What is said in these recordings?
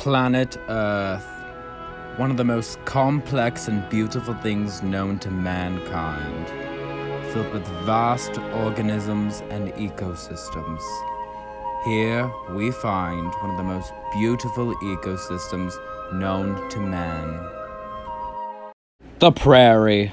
Planet Earth, one of the most complex and beautiful things known to mankind, filled with vast organisms and ecosystems. Here we find one of the most beautiful ecosystems known to man. The prairie.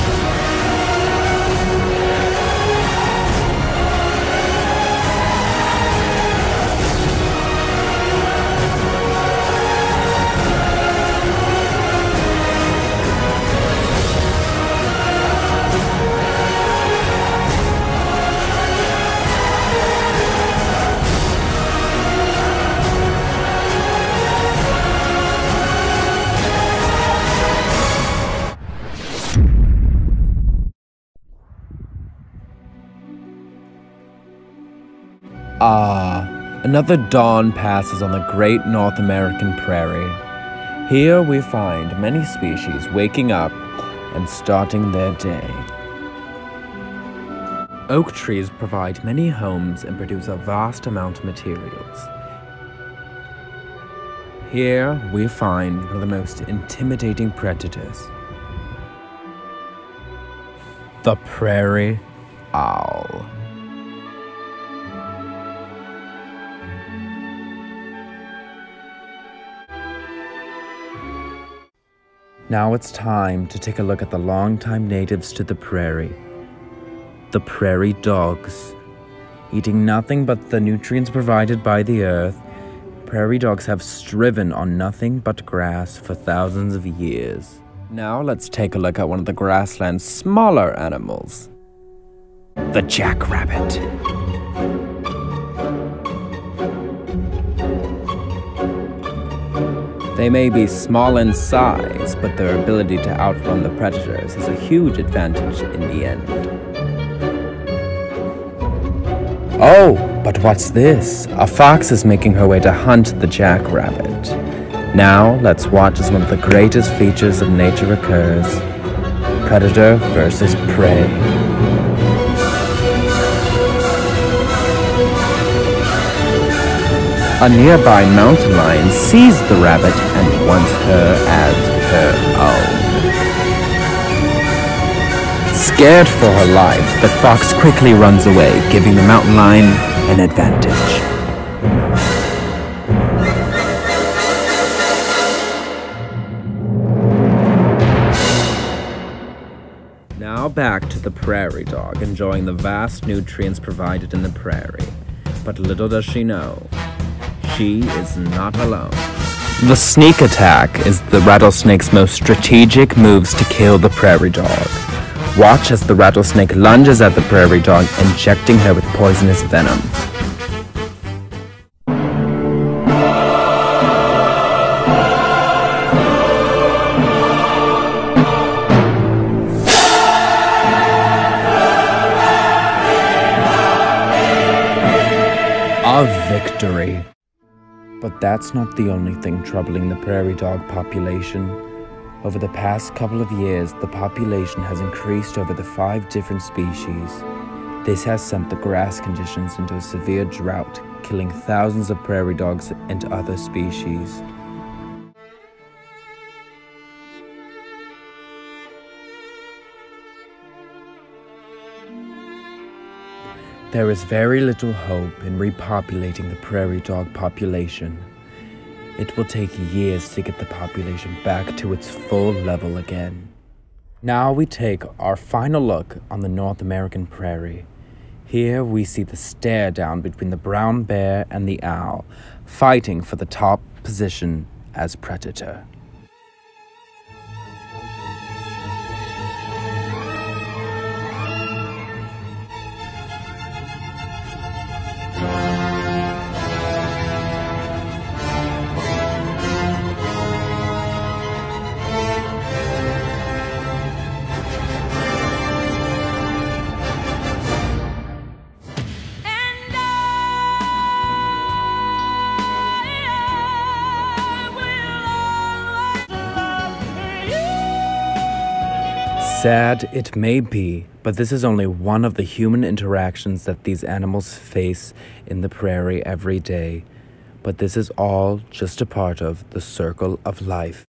Another dawn passes on the great North American prairie. Here we find many species waking up and starting their day. Oak trees provide many homes and produce a vast amount of materials. Here we find one of the most intimidating predators, the prairie owl. Now it's time to take a look at the longtime natives to the prairie, the prairie dogs. Eating nothing but the nutrients provided by the earth, prairie dogs have striven on nothing but grass for thousands of years. Now let's take a look at one of the grassland's smaller animals, the jackrabbit. They may be small in size, but their ability to outrun the predators is a huge advantage in the end. Oh, but what's this? A fox is making her way to hunt the jackrabbit. Now, let's watch as one of the greatest features of nature occurs: predator versus prey. A nearby mountain lion sees the rabbit and wants her as her own. Scared for her life, the fox quickly runs away, giving the mountain lion an advantage. Now back to the prairie dog, enjoying the vast nutrients provided in the prairie. But little does she know, she is not alone. The sneak attack is the rattlesnake's most strategic moves to kill the prairie dog. Watch as the rattlesnake lunges at the prairie dog, injecting her with poisonous venom. A victory. But that's not the only thing troubling the prairie dog population. Over the past couple of years, the population has increased over the 5 different species. This has sent the grass conditions into a severe drought, killing thousands of prairie dogs and other species. There is very little hope in repopulating the prairie dog population. It will take years to get the population back to its full level again. Now we take our final look on the North American prairie. Here we see the stare down between the brown bear and the owl, fighting for the top position as predator. Sad it may be, but this is only one of the human interactions that these animals face in the prairie every day. but this is all just a part of the circle of life.